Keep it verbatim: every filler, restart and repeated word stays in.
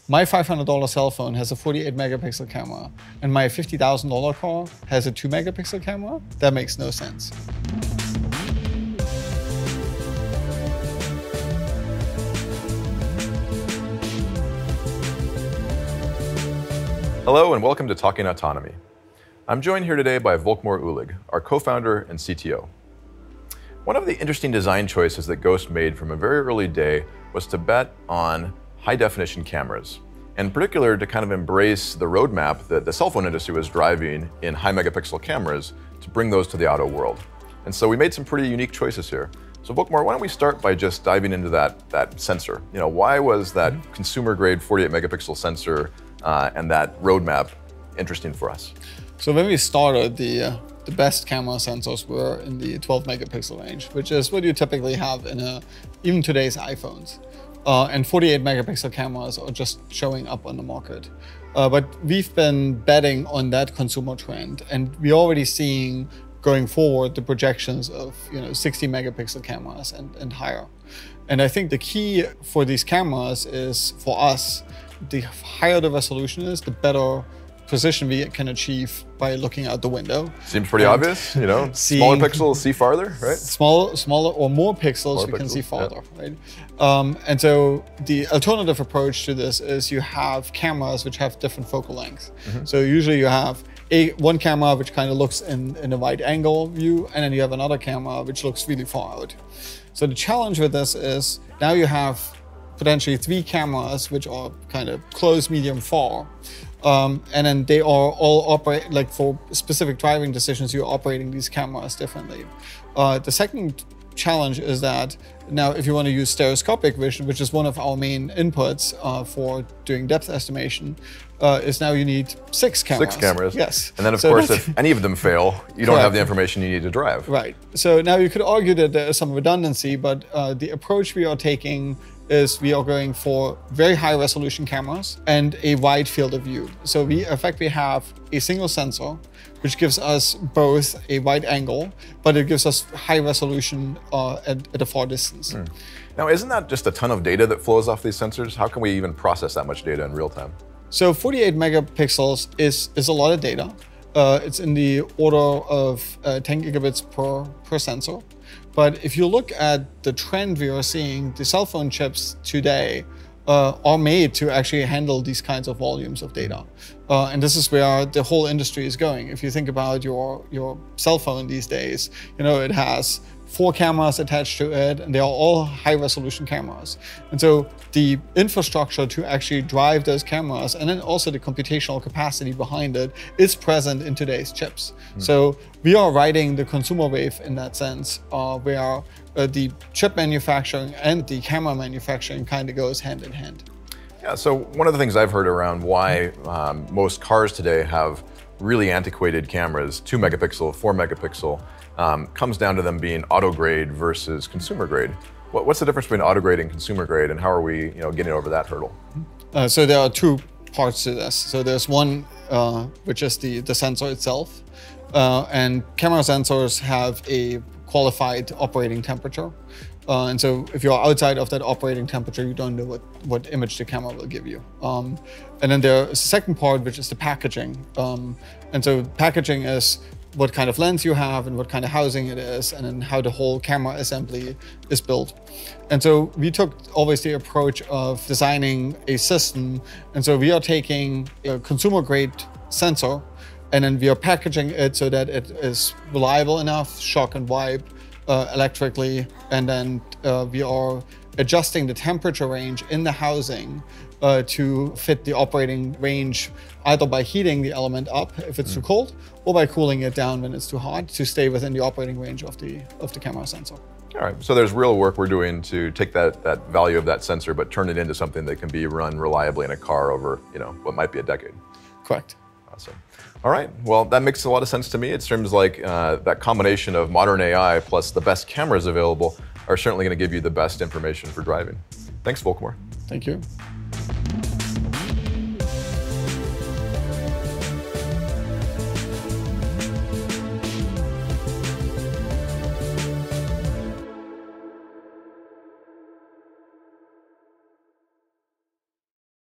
my five hundred dollar cell phone has a forty-eight megapixel camera, and my fifty thousand dollar car has a two megapixel camera, that makes no sense. Hello and welcome to Talking Autonomy. I'm joined here today by Volkmar Uhlig, our co-founder and C T O. One of the interesting design choices that Ghost made from a very early day was to bet on high-definition cameras, and in particular to kind of embrace the roadmap that the cell phone industry was driving in high-megapixel cameras to bring those to the auto world. And so we made some pretty unique choices here. So Volkmar, why don't we start by just diving into that, that sensor? You know, why was that mm-hmm. consumer-grade forty-eight megapixel sensor uh, and that roadmap interesting for us? So when we started, the uh, the best camera sensors were in the twelve megapixel range, which is what you typically have in a, even today's iPhones. Uh, and forty-eight megapixel cameras are just showing up on the market. Uh, but we've been betting on that consumer trend, and we're already seeing going forward the projections of you know sixty megapixel cameras and, and higher. And I think the key for these cameras is, for us, the higher the resolution is, the better position we can achieve by looking out the window. Seems pretty obvious, you know, smaller pixels see farther, right? Small, smaller or more pixels more we pixels, can see farther, yeah. right? Um, and so the alternative approach to this is you have cameras which have different focal lengths. Mm-hmm. So usually you have a one camera which kind of looks in, in a wide angle view, and then you have another camera which looks really far out. So the challenge with this is now you have potentially three cameras which are kind of close, medium, far. Um, and then they are all operate, like for specific driving decisions, you're operating these cameras differently. Uh, the second challenge is that now if you want to use stereoscopic vision, which is one of our main inputs uh, for doing depth estimation, uh, is now you need six cameras. Six cameras. Yes. And then of so course, if any of them fail, you don't correct. have the information you need to drive. Right. So now you could argue that there is some redundancy, but uh, the approach we are taking is we are going for very high resolution cameras and a wide field of view. So we effectively have a single sensor, which gives us both a wide angle, but it gives us high resolution uh, at, at a far distance. Mm. Now, isn't that just a ton of data that flows off these sensors? How can we even process that much data in real time? So forty-eight megapixels is, is a lot of data. Uh, it's in the order of uh, ten gigabits per, per sensor. But if you look at the trend we are seeing, the cell phone chips today uh, are made to actually handle these kinds of volumes of data. Uh, and this is where the whole industry is going. If you think about your, your cell phone these days, you know, it has four cameras attached to it, and they are all high resolution cameras. And so the infrastructure to actually drive those cameras, and then also the computational capacity behind it, is present in today's chips. Mm. So we are riding the consumer wave in that sense, uh, where uh, the chip manufacturing and the camera manufacturing kind of goes hand in hand. Yeah, so one of the things I've heard around why um, most cars today have really antiquated cameras, two megapixel, four megapixel, Um, comes down to them being auto grade versus consumer grade. What, what's the difference between auto grade and consumer grade, and how are we, you know, getting over that hurdle? Uh, so there are two parts to this. So there's one uh, which is the the sensor itself, uh, and camera sensors have a qualified operating temperature. Uh, and so if you're outside of that operating temperature, you don't know what, what image the camera will give you. Um, and then there's a second part, which is the packaging. Um, and so packaging is what kind of lens you have and what kind of housing it is, and then how the whole camera assembly is built. And so we took always the approach of designing a system. And so we are taking a consumer grade sensor, and then we are packaging it so that it is reliable enough, shock and wipe uh, electrically. And then uh, we are adjusting the temperature range in the housing uh, to fit the operating range, either by heating the element up if it's mm. too cold, or by cooling it down when it's too hot, to stay within the operating range of the of the camera sensor. All right, so there's real work we're doing to take that that value of that sensor, but turn it into something that can be run reliably in a car over, you know, what might be a decade. Correct. Awesome. All right, well, that makes a lot of sense to me. It seems like uh, that combination of modern A I plus the best cameras available are certainly going to give you the best information for driving. Thanks, Volkmar. Thank you.